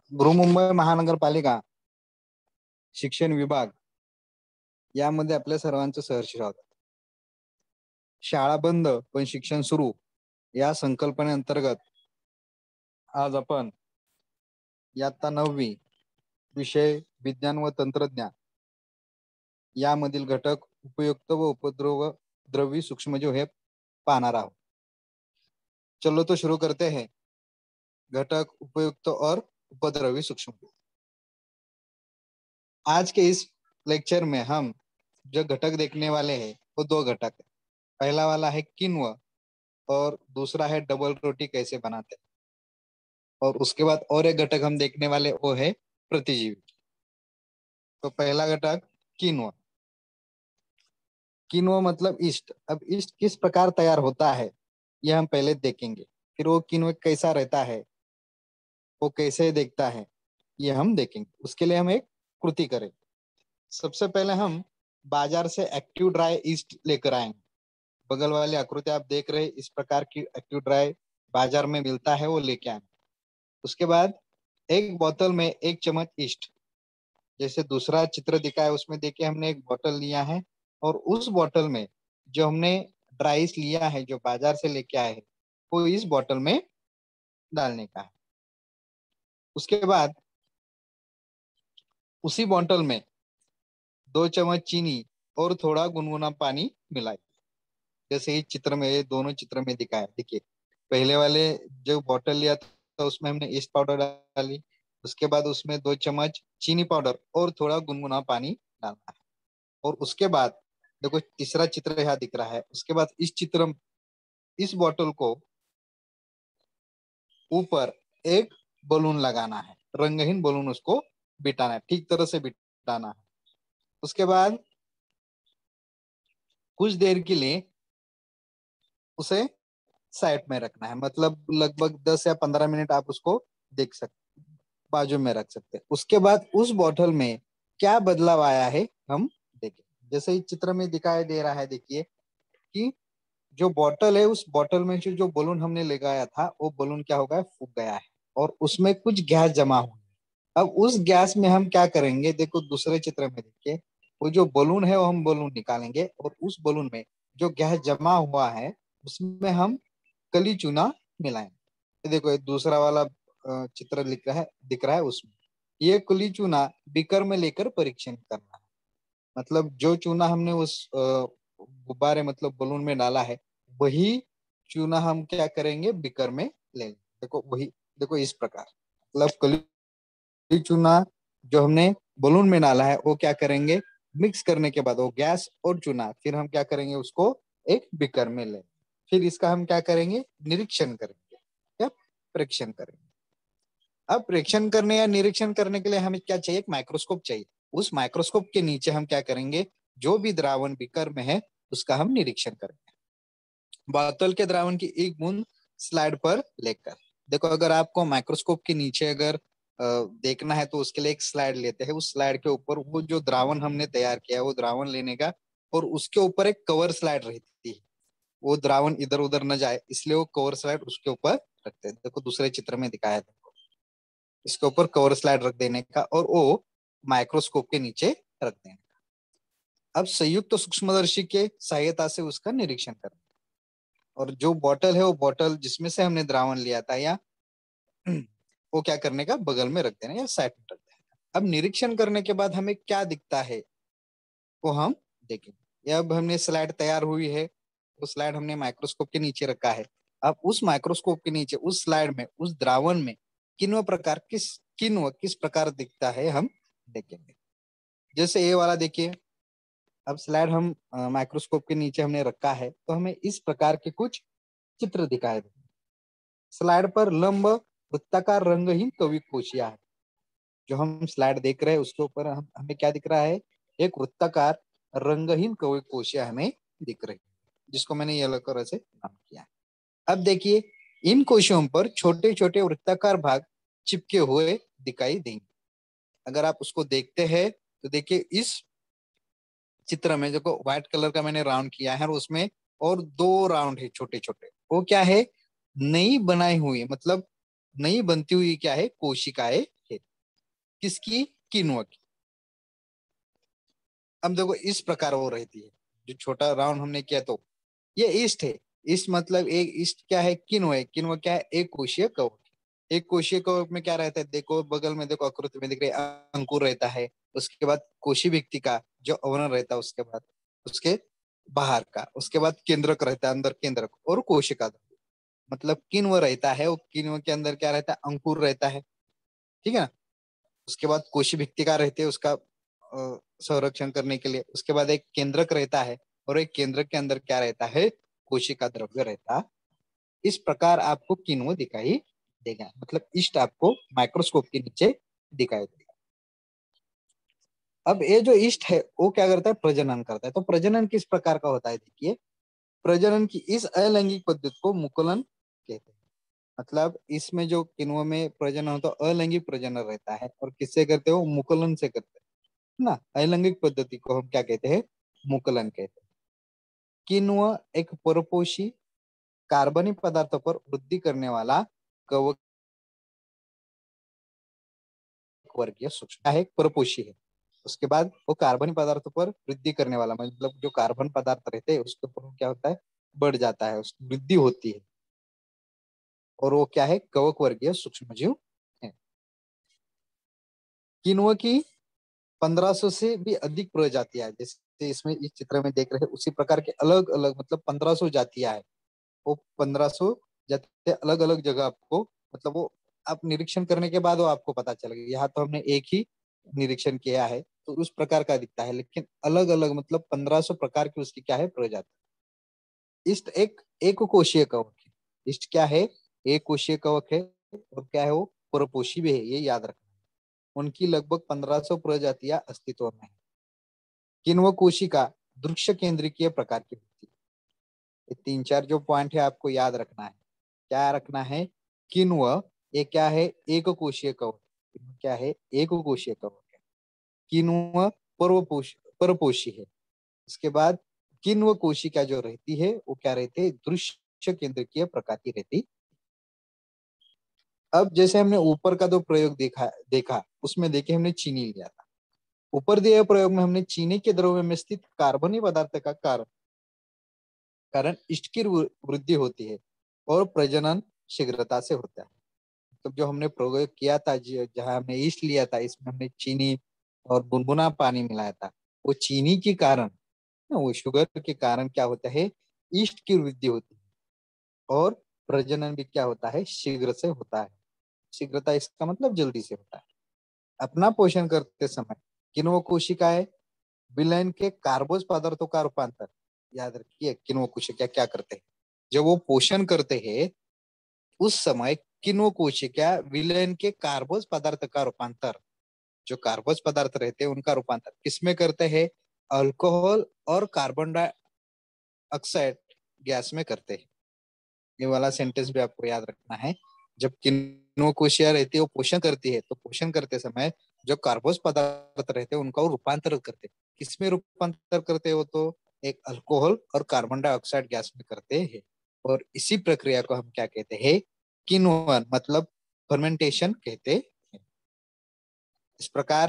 बृहन्मुंबई महानगरपालिका शिक्षण विभाग यामध्ये आपल्या सर्वांचं सहर्ष स्वागत. शाळा बंद पण शिक्षण सुरू या संकल्पनेअंतर्गत आज आपण इयत्ता 9वी विषय विज्ञान व तंत्रज्ञान यामधील घटक उपयुक्त व उपद्रवी सूक्ष्मजीव हे पाहणार आहोत. चलो तो शुरू करते हैं. घटक उपयुक्त और उपद्रवी सूक्ष्मजीव. आज के इस लेक्चर में हम जो घटक देखने वाले हैं वो दो घटक है. पहला वाला है किण्व और दूसरा है डबल रोटी कैसे बनाते हैं. और उसके बाद और एक घटक हम देखने वाले वो है प्रतिजीवी. तो पहला घटक किण्व. किण्व मतलब ईस्ट. अब ईस्ट किस प्रकार तैयार होता है यह हम पहले देखेंगे. फिर वो किण्व कैसा रहता है, वो कैसे देखता है, ये हम देखेंगे. उसके लिए हम एक कृति करेंगे. सबसे पहले हम बाजार से एक्टिव ड्राई ईस्ट लेकर आएंगे. बगल वाली आकृति आप देख रहे हैं, इस प्रकार की एक्टिव ड्राई बाजार में मिलता है, वो लेके आएंगे. उसके बाद एक बोतल में 1 चम्मच ईस्ट, जैसे दूसरा चित्र दिखा है उसमें देखिए हमने एक बोतल लिया है और उस बोतल में जो हमने ड्राई ईस्ट लिया है जो बाजार से लेके आए हैं वो इस बोतल में डालने का है. उसके बाद उसी बोतल में 2 चम्मच चीनी और थोड़ा गुनगुना पानी मिलाए. जैसे इस चित्र में, ये दोनों चित्र में दिखाया. देखिए पहले वाले जो बोतल लिया था उसमें हमने ईस्ट पाउडर डाली, उसके बाद उसमें 2 चम्मच चीनी पाउडर और थोड़ा गुनगुना पानी डालना है. और उसके बाद देखो तीसरा चित्र यहाँ दिख रहा है. उसके बाद इस बोतल को ऊपर एक बलून लगाना है, रंगहीन बलून उसको बिठाना है, ठीक तरह से बिठाना है. उसके बाद कुछ देर के लिए उसे साइड में रखना है, मतलब लगभग 10 या 15 मिनट आप उसको देख सकते, बाजू में रख सकते हैं. उसके बाद उस बोतल में क्या बदलाव आया है हम देखें. जैसे इस चित्र में दिखाई दे रहा है, देखिए कि जो बोतल है उस बोतल में जो बलून हमने लगाया था वो बलून क्या हो गया, फूक गया है और उसमें कुछ गैस जमा हुआ है. अब उस गैस में हम क्या करेंगे, देखो दूसरे चित्र में देखिए, वो जो बलून है वो हम बलून निकालेंगे और उस बलून में जो गैस जमा हुआ है उसमें हम कली चूना मिलाएंगे. देखो ये दूसरा वाला चित्र दिख रहा है उसमें ये कली चूना बीकर में लेकर परीक्षण करना है. मतलब जो चूना हमने उस गुब्बारे मतलब बलून में डाला है वही चूना हम क्या करेंगे, बीकर में ले लेंगे. देखो वही, देखो इस प्रकार, मतलब कली चूना जो हमने बलून में डाला है वो क्या करेंगे, मिक्स करने के बाद वो गैस और चूना फिर हम क्या करेंगे, उसको एक बीकर में ले. फिर इसका हम क्या करेंगे, निरीक्षण करेंगे या परीक्षण करेंगे. अब परीक्षण करने या निरीक्षण करने के लिए हमें क्या चाहिए, एक माइक्रोस्कोप चाहिए. उस माइक्रोस्कोप के नीचे हम क्या करेंगे, जो भी द्रावण बीकर में है उसका हम निरीक्षण करेंगे. बोतल के द्रावण की एक बूंद स्लाइड पर लेकर, देखो अगर आपको माइक्रोस्कोप के नीचे अगर देखना है तो उसके लिए एक स्लाइड लेते हैं. उस स्लाइड के ऊपर वो जो द्रावण हमने तैयार किया है वो द्रावण लेने का और उसके ऊपर एक कवर स्लाइड रहती है, वो द्रावण इधर उधर न जाए इसलिए वो कवर स्लाइड उसके ऊपर रखते हैं. देखो दूसरे चित्र में दिखाया था, इसके ऊपर कवर स्लाइड रख देने का और वो माइक्रोस्कोप के नीचे रख देने का. अब संयुक्त तो सूक्ष्मदर्शी के सहायता से उसका निरीक्षण करना. और जो बोतल है वो बोतल जिसमें से हमने द्रावण लिया था या वो क्या करने का, बगल में रख देना या साइड में रख देना. अब निरीक्षण करने के बाद हमें क्या दिखता है वो हम देखेंगे. अब हमने स्लाइड तैयार हुई है, वो स्लाइड हमने माइक्रोस्कोप के नीचे रखा है. अब उस माइक्रोस्कोप के नीचे उस स्लाइड में उस द्रावण में किण्व किस प्रकार दिखता है हम देखेंगे. जैसे ये वाला देखिए, अब स्लाइड हम माइक्रोस्कोप के नीचे हमने रखा है तो हमें इस प्रकार के कुछ चित्र दिखाई दे. स्लाइड पर लंब वृत्ताकार रंगहीन कवक कोशिका है. जो हम स्लाइड देख रहे हैं उसके ऊपर हमें क्या दिख रहा है, एक वृत्ताकार रंगहीन कवक कोशिका हमें दिख रही है, जिसको मैंने येलो कलर से नाम किया है. अब देखिए इन कोशिकाओं पर छोटे छोटे वृत्ताकार भाग चिपके हुए दिखाई देंगे. अगर आप उसको देखते हैं तो देखिए इस चित्र में देखो व्हाइट कलर का मैंने राउंड किया है और उसमें और 2 राउंड है छोटे छोटे. वो क्या है, नई बनाई हुई, मतलब नई बनती हुई क्या है, कोशिकाएं है. किसकी? किनुआ की। अब देखो इस प्रकार वो रहती है, जो छोटा राउंड हमने किया तो ये ईस्ट है। ईस्ट मतलब एक ईस्ट क्या है? किनुआ है। किनुआ क्या है? एक कोशीय कवक। एक कोशीय कवक में क्या रहता है? देखो बगल में देखो आकृति में दिख रही है, अंकुर रहता है। उसके बाद कोशी व्यक्ति का जो अवरण रहता है, उसके बाद उसके बाहर का, उसके बाद केंद्रक रहता है, अंदर केंद्रक और कोशिका द्रव्य। मतलब किण्व रहता है, वो किण्व के अंदर क्या रहता है? अंकुर रहता है, ठीक है ना। उसके बाद कोशी भित्तिका रहते हैं उसका संरक्षण करने के लिए। उसके बाद एक केंद्रक रहता है, और एक केंद्रक के अंदर क्या रहता है? कोशिका द्रव्य रहता। इस प्रकार आपको किण्व दिखाई देगा, मतलब ईस्ट आपको माइक्रोस्कोप के नीचे दिखाई देगा। अब ये जो ईस्ट है वो क्या करता है? प्रजनन करता है। तो प्रजनन किस प्रकार का होता है? देखिए, प्रजनन की इस अलैंगिक पद्धति को मुकुलन कहते हैं। मतलब इसमें जो किण्व में प्रजनन होता है अलैंगिक प्रजनन रहता है, और किससे करते हो? मुकुलन से करते हैं ना। अलैंगिक पद्धति को हम क्या कहते हैं? मुकुलन कहते हैं। किण्व एक परपोषी कार्बनिक पदार्थों पर वृद्धि करने वाला कवक वर्गीय सूक्ष्म है, एक परपोषी है। उसके बाद वो कार्बनिक पदार्थों पर वृद्धि करने वाला, मतलब जो कार्बन पदार्थ रहते हैं उसके ऊपर क्या होता है? बढ़ जाता है, उसकी वृद्धि होती है। और वो क्या है? कवक वर्गीय सूक्ष्म जीव है। किण्व की 1500 से भी अधिक प्रजातियां है। जैसे इसमें इस चित्र में देख रहे हैं उसी प्रकार के अलग अलग, मतलब 1500 जातियां है। वो 1500 जातियां अलग अलग जगह आपको, मतलब वो आप निरीक्षण करने के बाद वो आपको पता चलेगा। यहाँ तो हमने एक ही निरीक्षण किया है तो उस प्रकार का दिखता है, लेकिन अलग अलग मतलब 1500 प्रकार की उसकी क्या है? प्रजाति। इस्ट एक एक कोशीय कवक है। इस्ट क्या है? एक कोशीय कवक है। और क्या है? वो परपोषी भी है, ये याद रखना। उनकी लगभग 1500 प्रजातियां अस्तित्व में है। किण्व कोशिका दृश्य केंद्रीय प्रकार की होती है। ये तीन चार जो पॉइंट है आपको याद रखना है। क्या रखना है? किण्व ये क्या है? एक कोशीय कवक। क्या है? एक कोशीय कवक है। किण्व परपोषी है। उसके बाद किण्व कोशिका जो रहती है वो क्या रहती है? दृश्य केंद्रीय प्रकार की रहती। अब जैसे हमने ऊपर का जो प्रयोग देखा देखा उसमें देखिए हमने चीनी लिया था। ऊपर दिए प्रयोग में हमने चीनी के द्रव्य में स्थित कार्बनी पदार्थ का कारण इष्ट की वृद्धि होती है और प्रजनन शीघ्रता से होता है। तो जो हमने प्रयोग किया था, जहां हमने ईस्ट लिया था, इसमें हमने चीनी और गुनगुना पानी मिलाया था। वो चीनी के कारण, वो शुगर के कारण क्या होता है? ईस्ट की वृद्धि होती है, और प्रजनन भी क्या होता है? शीघ्र से होता है। शीघ्रता इसका मतलब जल्दी से होता है। अपना पोषण करते समय किण्व कोशिकाएं विलयन के कार्बोज पदार्थों का रूपांतर, याद रखिए किण्व कोशिका क्या करते हैं? जब वो पोषण करते हैं उस समय किण्व कोशिका विलयन के कार्बोज पदार्थ का रूपांतर, जो कार्बोज पदार्थ रहते हैं उनका रूपांतर किसमें करते हैं? अल्कोहल और कार्बन डाइऑक्साइड गैस में करते हैं। ये वाला सेंटेंस भी आपको याद रखना है। जब किण्व कोशिका रहती है वो पोषण करती है, तो पोषण करते समय जो कार्बोज पदार्थ रहते हैं उनका वो रूपांतर करते हैं। किसमें रूपांतर करते हैं? वो तो एक अल्कोहल और कार्बन डाइऑक्साइड गैस में करते हैं। और इसी प्रक्रिया को हम क्या कहते हैं? किण्वन मतलब फर्मेंटेशन कहते हैं। इस प्रकार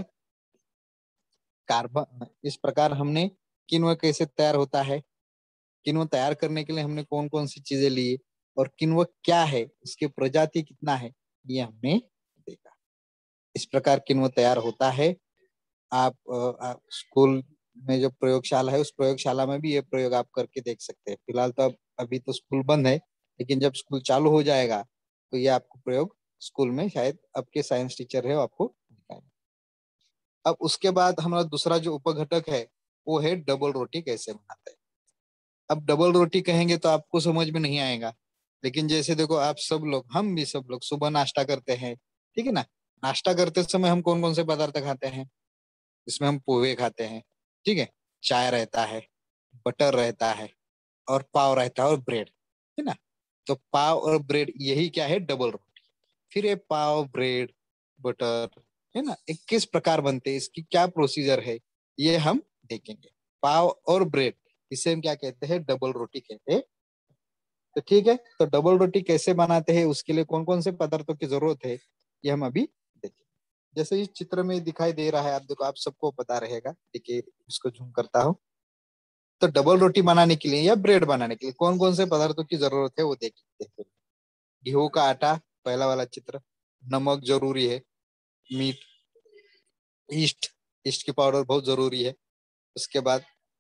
इस प्रकार हमने किण्व कैसे तैयार होता है, किण्व तैयार करने के लिए हमने कौन कौन सी चीजें ली, और किण्व क्या है, उसकी प्रजाति कितना है, ये हमने देखा। इस प्रकार किण्व तैयार होता है। आप स्कूल में जो प्रयोगशाला है उस प्रयोगशाला में भी ये प्रयोग आप करके देख सकते हैं। फिलहाल तो अब अभी तो स्कूल बंद है, लेकिन जब स्कूल चालू हो जाएगा तो ये आपको प्रयोग स्कूल में शायद आपके साइंस टीचर है वो आपको दिखाएंगे। अब उसके बाद हमारा दूसरा जो उपघटक है वो है डबल रोटी कैसे बनाते हैं। अब डबल रोटी कहेंगे तो आपको समझ में नहीं आएगा, लेकिन जैसे देखो आप सब लोग, हम भी सब लोग सुबह नाश्ता करते हैं, ठीक है ना। नाश्ता करते समय हम कौन कौन से पदार्थ खाते हैं? इसमें हम पोहे खाते हैं, ठीक है। चाय रहता है, बटर रहता है, और पाव रहता है, और ब्रेड, है ना। तो पाव और ब्रेड यही क्या है? डबल रोटी। फिर ये पाव ब्रेड बटर, है ना, ये किस प्रकार बनते हैं, इसकी क्या प्रोसीजर है, ये हम देखेंगे। पाव और ब्रेड, इसे हम क्या कहते हैं? डबल रोटी कहते हैं। तो ठीक है, तो डबल रोटी कैसे बनाते हैं, उसके लिए कौन कौन से पदार्थों की जरूरत है, ये हम अभी देखेंगे। जैसे इस चित्र में दिखाई दे रहा है, आप देखो, आप सबको पता रहेगा। देखिए, इसको जूम करता हूँ। तो डबल रोटी बनाने के लिए या ब्रेड बनाने के लिए कौन कौन से पदार्थों की जरूरत है वो देख लेते हैं। गेहूं का आटा, पहला वाला चित्र। नमक जरूरी है। मीट, ईस्ट, ईस्ट की पाउडर बहुत जरूरी है। उसके बाद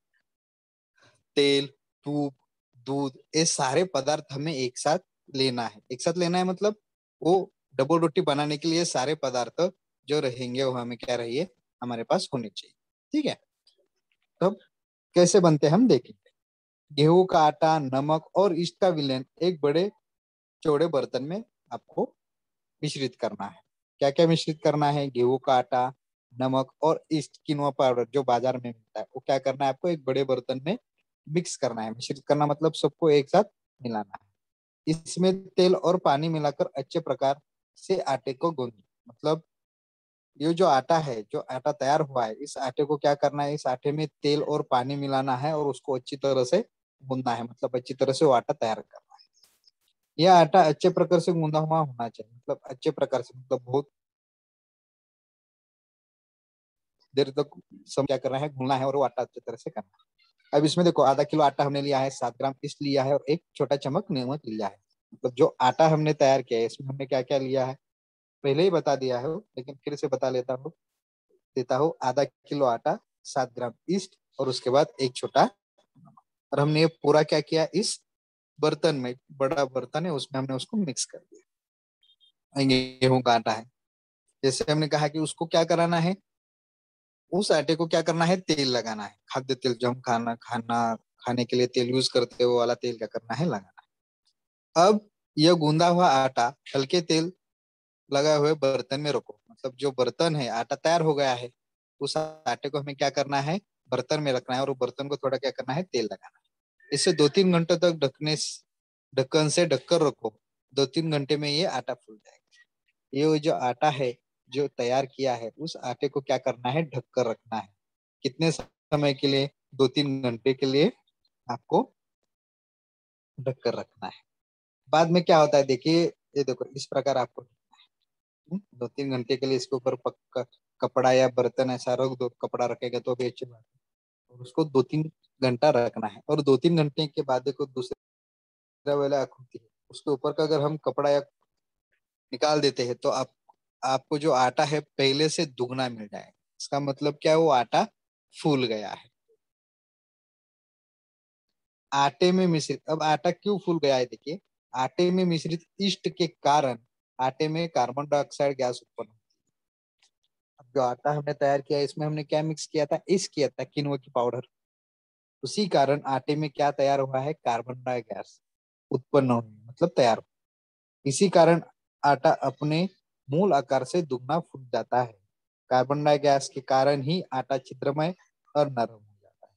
तेल, दूध, दूध, ये सारे पदार्थ हमें एक साथ लेना है। एक साथ लेना है मतलब वो डबल रोटी बनाने के लिए सारे पदार्थ जो रहेंगे वो हमें क्या रहिए, हमारे पास होने चाहिए। ठीक है। तब कैसे बनते हैं हम देखेंगे। गेहूं का आटा, नमक और ईस्ट का विलयन एक बड़े चौड़े बर्तन में आपको मिश्रित करना है। क्या क्या मिश्रित करना है? गेहूं का आटा, नमक और ईस्ट किनोआ पाउडर जो बाजार में मिलता है, वो क्या करना है आपको, एक बड़े बर्तन में मिक्स करना है। मिश्रित करना मतलब सबको एक साथ मिलाना है। इसमें तेल और पानी मिलाकर अच्छे प्रकार से आटे को गूंद, मतलब ये जो आटा है, जो आटा तैयार हुआ है, इस आटे को क्या करना है, इस आटे में तेल और पानी मिलाना है और उसको अच्छी तरह से गूंदना है, मतलब अच्छी तरह से वो आटा तैयार करना है। यह आटा अच्छे प्रकार से गूंदा हुआ होना चाहिए, मतलब अच्छे प्रकार से, मतलब बहुत देर तक सब क्या करना है, घुलना है और वो आटा अच्छी तरह से करना है। अब इसमें देखो, आधा किलो आटा हमने लिया है, 7 ग्राम ईस्ट लिया है और एक छोटा चम्मच नमक लिया है। मतलब जो आटा हमने तैयार किया है, इसमें हमने क्या क्या लिया है पहले ही बता दिया है, लेकिन फिर से बता देता हूँ। आधा किलो आटा, 7 ग्राम ईस्ट और उसके बाद एक छोटा नमक। और हमने ये पूरा क्या किया, इस बर्तन में, बड़ा बर्तन है उसमें हमने उसको मिक्स कर दिया। गेहूं का आटा है, जैसे हमने कहा कि उसको क्या कराना है, उस आटे को क्या करना है, तेल लगाना है। खाद्य तेल जो हम खाने के लिए तेल यूज करते हैं, वो वाला तेल क्या करना है, लगाना है। अब यह गूंदा हुआ आटा हल्के तेल लगाए हुए बर्तन में रखो, मतलब जो बर्तन है, आटा तैयार हो गया है, उस आटे को हमें क्या करना है, बर्तन में रखना है और बर्तन को थोड़ा क्या करना है, तेल लगाना है। इसे 2-3 घंटे तक ढक्कन से ढककर रखो। 2-3 घंटे में ये आटा फूल जाएगा। ये जो आटा है, जो तैयार किया है, उस आटे को क्या करना है, ढक कर रखना है। कितने समय के लिए? 2-3 घंटे के लिए आपको ढक कर रखना है। बाद में क्या होता है देखिए, ये देखो इस प्रकार आपको 2-3 घंटे के लिए इसके ऊपर पक्का कपड़ा या बर्तन ऐसा रख दो। कपड़ा रखेगा तो भी अच्छी बात है। और उसको 2-3 घंटा रखना है। और 2-3 घंटे के बाद देखो दूसरा वाला आँख होती है, उसके ऊपर का अगर हम कपड़ा या निकाल देते हैं तो आपको जो आटा है पहले से दुगना मिल जाएगा। इसका मतलब क्या है, वो आटा फूल गया है। आटे में मिश्रित, अब आटा क्यों फूल गया है देखिए, आटे में मिश्रित ईस्ट के कारण आटे में कार्बन डाइऑक्साइड गैस उत्पन्न होती है। अब जो आटा हमने तैयार किया है, इसमें हमने क्या मिक्स किया था, इस किया था किनोआ की पाउडर। उसी कारण आटे में क्या तैयार हुआ है, कार्बन डाई गैस उत्पन्न हुई, मतलब तैयार हुआ। इसी कारण आटा अपने मूल आकार से दुगना फूल जाता है। कार्बन डाई गैस के कारण ही आटा छिद्रमय और नरम हो जाता है।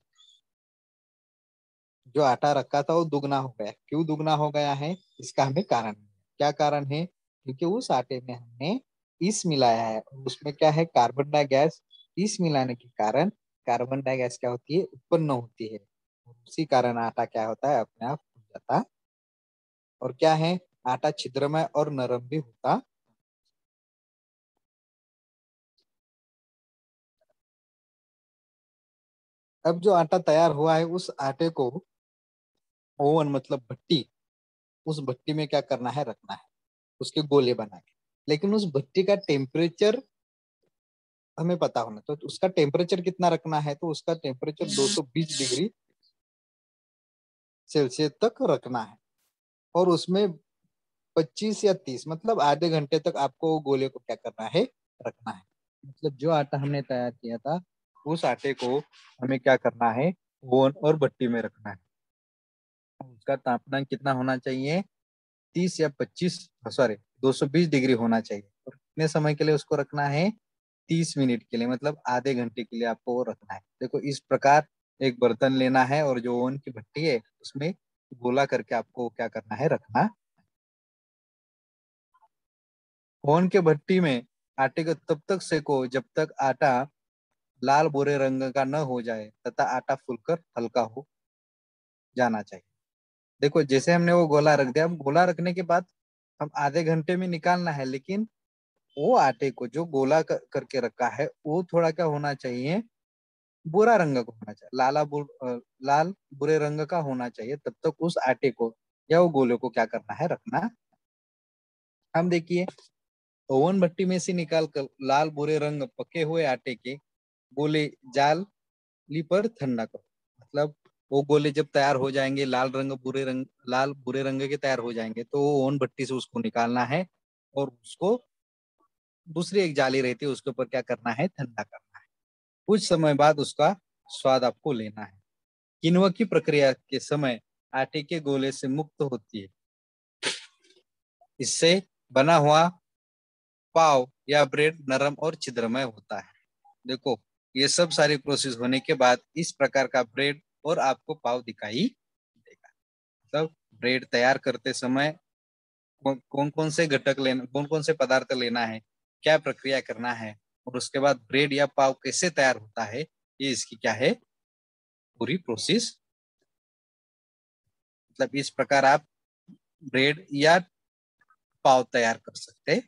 जो आटा रखा था वो दुगना हो गया। क्यों दुगना हो गया है, इसका हमें कारण है। क्या कारण है? क्योंकि उस आटे में हमने ईस्ट मिलाया है और उसमें क्या है, कार्बन डाई गैस। ईस्ट मिलाने के कारण कार्बन डाई गैस क्या होती है, उत्पन्न होती है। उसी कारण आटा क्या होता है, अपने आप फूल जाता है। और क्या है, आटा छिद्रमय और नरम भी होता। अब जो आटा तैयार हुआ है, उस आटे को ओवन मतलब भट्टी, उस भट्टी में क्या करना है, रखना है, उसके गोले बना के। लेकिन उस भट्टी का टेम्परेचर हमें पता होना, तो उसका टेम्परेचर कितना रखना है, तो उसका टेम्परेचर 220 डिग्री सेल्सियस तक रखना है। और उसमें 25 या 30, मतलब आधे घंटे तक आपको गोले को क्या करना है, रखना है। मतलब जो आटा हमने तैयार किया था, उस आटे को हमें क्या करना है, ओवन और भट्टी में रखना है। उसका तापमान कितना होना चाहिए, 30 या 25, सॉरी, 220 डिग्री होना चाहिए। और कितने समय के लिए उसको रखना है, 30 मिनट के लिए, मतलब आधे घंटे के लिए आपको वो रखना है। देखो इस प्रकार एक बर्तन लेना है और जो ओवन की भट्टी है उसमें गोला करके आपको क्या करना है, रखना। ओवन के भट्टी में आटे को तब तक सेको जब तक आटा लाल भूरे रंग का न हो जाए तथा आटा फूलकर हल्का हो जाना चाहिए। देखो जैसे हमने वो गोला रख दिया, अब गोला रखने के बाद हम आधे घंटे में निकालना है, लेकिन वो आटे को जो गोला करके रखा है वो थोड़ा क्या होना चाहिए, बुरा रंग का होना चाहिए, लाल बुरे रंग का होना चाहिए, तब तक उस आटे को या वो गोले को क्या करना है, रखना। हम देखिए ओवन भट्टी में से निकाल कर लाल बुरे रंग पके हुए आटे के गोले जाली पर ठंडा करो। मतलब वो गोले जब तैयार हो जाएंगे, लाल बुरे रंग के तैयार हो जाएंगे, तो वो ओवन भट्टी से उसको निकालना है और उसको दूसरी एक जाली रहती है उसके ऊपर क्या करना है, ठंडा करना है। कुछ समय बाद उसका स्वाद आपको लेना है। किण्व की प्रक्रिया के समय आटे के गोले से मुक्त होती है, इससे बना हुआ पाव या ब्रेड नरम और छिद्रमय होता है। देखो ये सब सारी प्रोसेस होने के बाद इस प्रकार का ब्रेड और आपको पाव दिखाई देगा। मतलब ब्रेड तैयार करते समय कौन कौन से घटक लेना, कौन कौन से पदार्थ लेना है, क्या प्रक्रिया करना है, और उसके बाद ब्रेड या पाव कैसे तैयार होता है, ये इसकी क्या है, पूरी प्रोसेस। मतलब इस प्रकार आप ब्रेड या पाव तैयार कर सकते।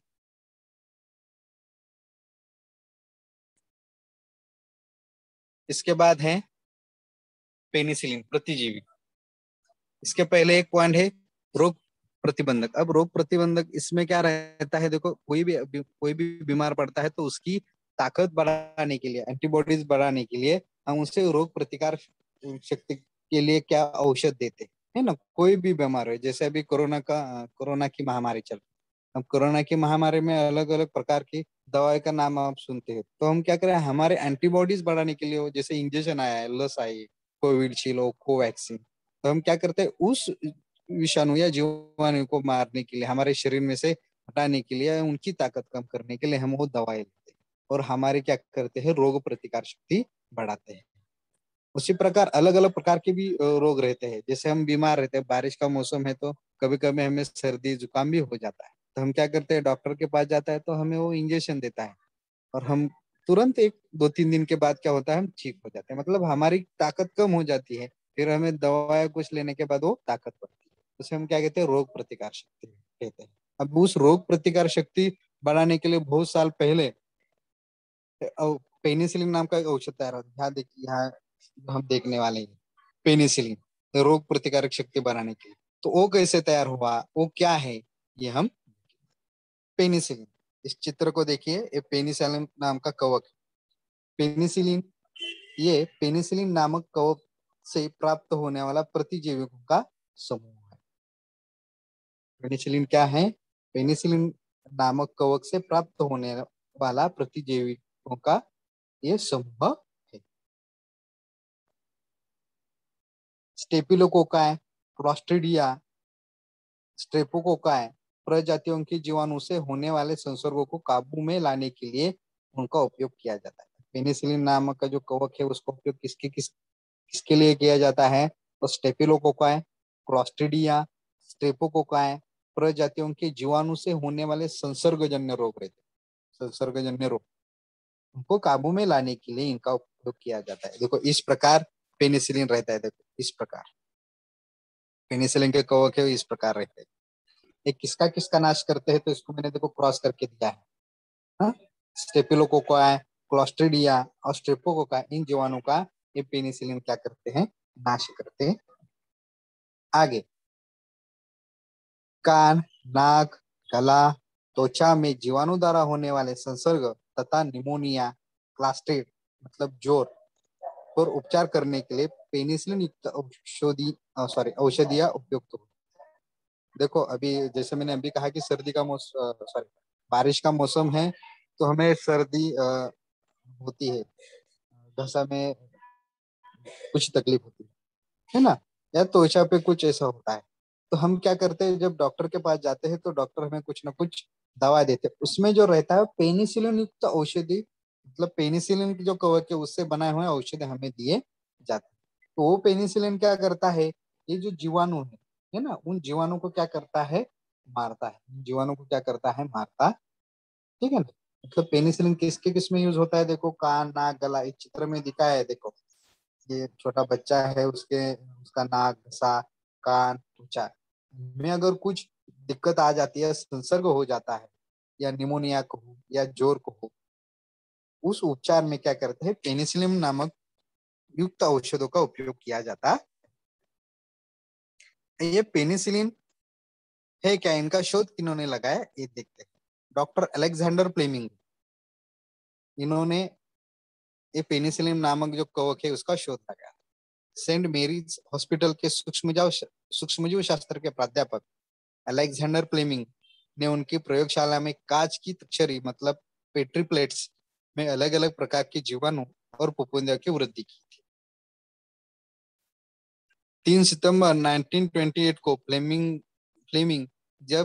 इसके बाद है पेनिसिलिन प्रतिजीवी। इसके पहले एक पॉइंट है रोग प्रतिबंधक। अब रोग प्रतिबंधक इसमें क्या रहता है, देखो कोई भी बीमार पड़ता है तो उसकी ताकत बढ़ाने के लिए, एंटीबॉडीज बढ़ाने के लिए हम उसे रोग प्रतिकार शक्ति के लिए क्या औषध देते हैं, है ना। कोई भी बीमार है, जैसे अभी कोरोना की महामारी चल रही है। अब कोरोना की महामारी में अलग अलग प्रकार की दवाई का नाम आप सुनते हैं, तो हम क्या करें, हमारे एंटीबॉडीज बढ़ाने के लिए जैसे इंजेक्शन आया है, लस आई है, कोविडशील्ड हो, कोवैक्सीन, तो हम क्या करते हैं, उस विषाणु या जीवाणु को मारने के लिए, हमारे शरीर में से हटाने के लिए, उनकी ताकत कम करने के लिए हम वो दवाई लेते हैं और हमारे क्या करते हैं, रोग प्रतिकार शक्ति बढ़ाते हैं। उसी प्रकार अलग अलग प्रकार के भी रोग रहते हैं। जैसे हम बीमार रहते हैं, बारिश का मौसम है तो कभी कभी हमें सर्दी जुकाम भी हो जाता है, तो हम क्या करते हैं, डॉक्टर के पास जाता है तो हमें वो इंजेक्शन देता है और हम तुरंत 1 2 3 दिन के बाद क्या होता है, हम ठीक हो जाते हैं। मतलब हमारी ताकत कम हो जाती है, फिर हमें दवाई कुछ लेने के बाद वो ताकत बढ़ती है। उसे हम क्या कहते हैं, रोग प्रतिकार शक्ति कहते हैं। अब उस रोग प्रतिकार शक्ति बढ़ाने के लिए बहुत साल पहले पेनिसिलिन नाम का एक औषध तैयार होता है। यहाँ देखिए, यहाँ हम देखने वाले हैं पेनिसिलिन, रोग प्रतिकारक शक्ति बढ़ाने के लिए। तो वो कैसे तैयार हुआ, वो क्या है, ये हम पेनिसिलिन, इस चित्र को देखिए, ये पेनिसिलिन नाम का कवक। पेनिसिलिन, ये पेनिसिलिन नामक कवक से प्राप्त होने वाला प्रतिजैविकों का समूह है। पेनिसिलिन क्या है, पेनिसिलिन नामक कवक से प्राप्त होने वाला प्रतिजैविकों का ये समूह है। स्टेपिलोकोकाई, क्लॉस्ट्रिडिया, स्ट्रेप्टोकोकाई प्रजातियों के जीवाणु से होने वाले संसर्गों को काबू में लाने के लिए उनका उपयोग किया जाता है। पेनिसिलिन नामक का जो कवक है उसका उपयोग किसके लिए किया जाता है, तो स्टेपिलोकोकाई, क्लॉस्ट्रिडिया, स्ट्रेप्टोकोकाई प्रजातियों के जीवाणु से होने वाले संसर्गजन्य रोग रहते हैं। संसर्गजन्य रोग उनको काबू में लाने के लिए इनका उपयोग किया जाता है। देखो इस प्रकार पेनिसिलिन रहता है, देखो इस प्रकार पेनिसिलिन के कवक है इस प्रकार रहते हैं। ये किसका किसका नाश करते हैं, तो इसको मैंने देखो क्रॉस करके दिया है, हाँ? स्टेपिलोकोकाई, क्लॉस्ट्रिडिया और स्ट्रेप्टोकोकाई, इन जीवाणु का ये पेनिसिलिन क्या करते हैं, नाश करते हैं। आगे कान, नाक, गला, त्वचा में जीवाणु द्वारा होने वाले संसर्ग तथा निमोनिया, क्लास्ट्रेट मतलब जोर पर उपचार करने के लिए पेनिसिलिन युक्त औषधियां उपयुक्त हो। देखो अभी जैसे मैंने अभी कहा कि सर्दी का मौसम, सॉरी, बारिश का मौसम है, तो हमें सर्दी होती है, घसा में कुछ तकलीफ होती है ना, या त्वचा पे कुछ ऐसा होता है, तो हम क्या करते हैं, जब डॉक्टर के पास जाते हैं तो डॉक्टर हमें कुछ ना कुछ दवा देते हैं, उसमें जो रहता है पेनिसिलिन युक्त औषधि, मतलब पेनिसिलिन की जो कवक है उससे बनाए हुए औषधि हमें दिए जाते हैं। तो वो पेनिसिलिन क्या करता है, ये जो जीवाणु है ना, उन जीवाणु को क्या करता है, मारता है, जीवाणु को क्या करता है, मारता, ठीक है ना। मतलब पेनिसिलिन किसके किस में यूज होता है, देखो कान, नाक, गला, इस चित्र में दिखाया है, देखो ये छोटा बच्चा है, उसका नाक, घसा, कान, त्वचा में अगर कुछ दिक्कत आ जाती है, संसर्ग हो जाता है, या निमोनिया को हो या जोर को हो, उस उपचार में क्या करते हैं, पेनिसिलिन नामक युक्त औषधों का उपयोग किया जाता है। ये पेनिसिलिन है क्या, इनका शोध किन्होंने लगाया ये देखते हैं। डॉक्टर अलेक्जेंडर फ्लेमिंग, इन्होंने ये पेनिसिलिन नामक जो कवक है उसका शोध लगाया। सेंट मेरीज हॉस्पिटल के सूक्ष्मजीव शास्त्र के प्राध्यापक अलेक्जेंडर फ्लेमिंग ने उनकी प्रयोगशाला में कांच की छड़ी मतलब पेट्री प्लेट्स में अलग अलग प्रकार के जीवाणु और फफूंदियों की वृद्धि की थी। 3 सितंबर 1928 को फ्लेमिंग जब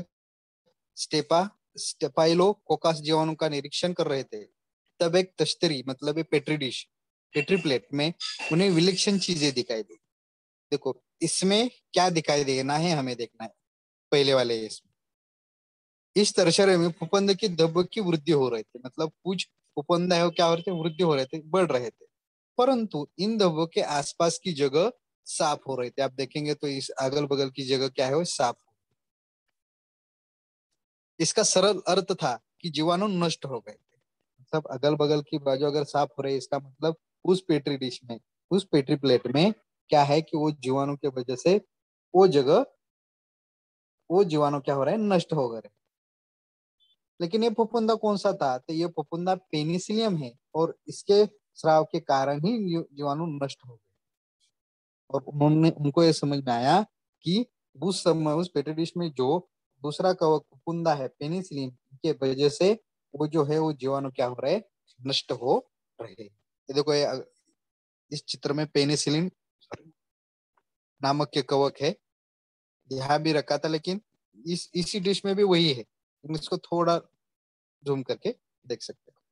स्टेपाइलोकोकस जीवाणु का निरीक्षण कर रहे थे, तब एक तश्तरी मतलब पेट्री प्लेट में उन्हें विलक्षण चीजें दिखाई दी। देखो इसमें क्या दिखाई देना है हमें देखना है। पहले वाले इसमें इस तरह में फफूंद की धब्बों की वृद्धि हो रही थी, मतलब कुछ फफूंद है क्या हो रहे थे, वृद्धि हो रहे थे, बढ़ रहे थे, परंतु इन धब्बों के आसपास की जगह साफ हो रही थी। आप देखेंगे तो इस अगल बगल की जगह क्या है, वो साफ। इसका सरल अर्थ था कि जीवाणु नष्ट हो गए थे। मतलब अगल बगल की बाजू अगर साफ हो रही है, इसका मतलब उस पेट्री डिश में, उस पेट्री प्लेट में क्या है कि वो जीवाणु की वजह से वो जगह, वो जीवाणु क्या हो रहा है, नष्ट हो गए। लेकिन ये फफूंदा कौन सा था, तो ये फफूंदा पेनिसिलियम है और इसके स्राव के कारण ही जीवाणु नष्ट हो गए। और उन्होंने उनको ये समझ में आया कि उस समय उस पेट्री डिश में जो दूसरा कवक फफूंदा है पेनिसिलिन के वजह से वो जो है वो जीवाणु क्या हो रहे हैं, नष्ट हो रहे। ये देखो इस चित्र में पेनिसिलिन नामक के कवक है, यहाँ भी रखा था, लेकिन इसी डिश में भी वही है। तुम इसको थोड़ा जूम करके देख सकते हो।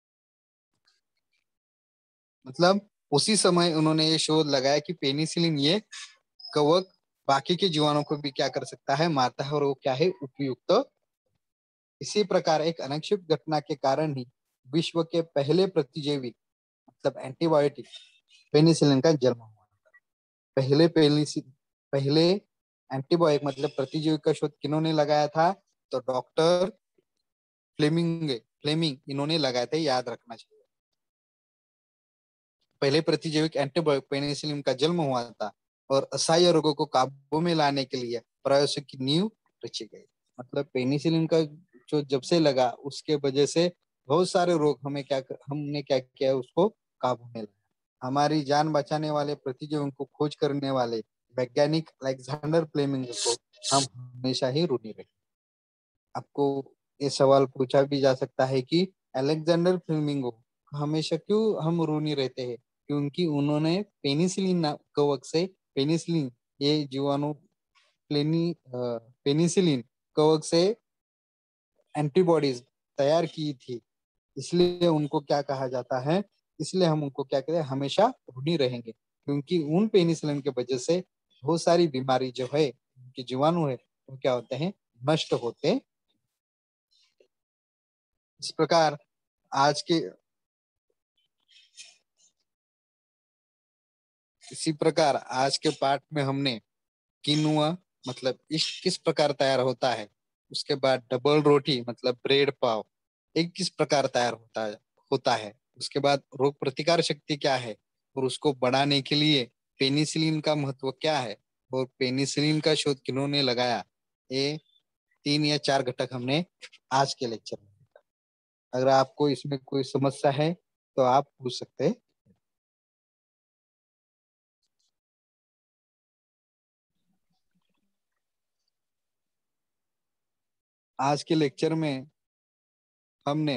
मतलब उसी समय उन्होंने ये शोध लगाया कि पेनिसिलिन ये कवक बाकी के जीवाणुओं को भी क्या कर सकता है, मारता है, और वो क्या है, उपयुक्त। इसी प्रकार एक अनपेक्षित घटना के कारण ही विश्व के पहले प्रतिजैविक मतलब एंटीबायोटिक पेनिसिलिन का जन्म हुआ। पहले एंटीबायोटिक मतलब प्रतिजैविक का शोध किन्होंने लगाया था, तो डॉक्टर फ्लेमिंग इन्होंने लगाया था, याद रखना चाहिए। पहले प्रतिजैविक एंटीबायोटिक पेनिसिलिन का जन्म हुआ था और असह्य रोगों को काबू में लाने के लिए प्रयासों की नींव रची गई। मतलब पेनिसिलिन का जो जब से लगा उसके वजह से बहुत सारे रोग हमने क्या किया, उसको काबू में लाया। हमारी जान बचाने वाले प्रतिजीवों को खोज करने वाले वैज्ञानिक अलेक्जेंडर फ्लेमिंग को हम हमेशा ही ऋणी रहे। आपको ये सवाल पूछा भी जा सकता है कि अलेक्जेंडर फ्लेमिंगो हमेशा क्यों हम ऋणी रहते हैं, क्योंकि उन्होंने कवक से पेनिसिलिन ये जीवाणु पेनिसिलिन कवक से एंटीबॉडीज तैयार की थी, इसलिए उनको क्या कहा जाता है, इसलिए हम उनको क्या कहते हैं, हमेशा ऋणी रहेंगे, क्योंकि उन पेनिसिलिन के वजह से बहुत सारी बीमारी जो है, उनके जीवाणु है, वो क्या होते हैं, नष्ट होते। इस प्रकार आज के इसी प्रकार आज के पाठ में हमने किनुआ मतलब इस किस प्रकार तैयार होता है, उसके बाद डबल रोटी मतलब ब्रेड पाव एक किस प्रकार तैयार होता है, उसके बाद रोग प्रतिकार शक्ति क्या है और उसको बढ़ाने के लिए पेनिसिलिन का महत्व क्या है और पेनिसिलिन का शोध किन्होंने लगाया, ये 3 या 4 घटक हमने आज के लेक्चर में देखा। अगर आपको इसमें कोई समस्या है तो आप पूछ सकते हैं। आज के लेक्चर में हमने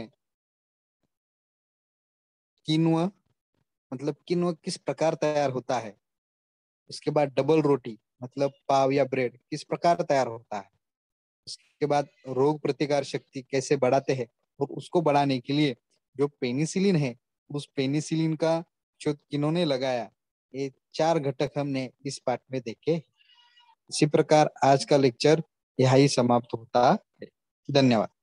किनुआ मतलब किनुआ किस प्रकार तैयार होता है, उसके बाद डबल रोटी मतलब पाव या ब्रेड किस प्रकार तैयार होता है, उसके बाद रोग प्रतिकार शक्ति कैसे बढ़ाते हैं और उसको बढ़ाने के लिए जो पेनिसिलिन है उस पेनिसिलिन का शोध किन्होंने लगाया, ये 4 घटक हमने इस पाठ में देखे। इसी प्रकार आज का लेक्चर यहाँ ही समाप्त होता है। धन्यवाद।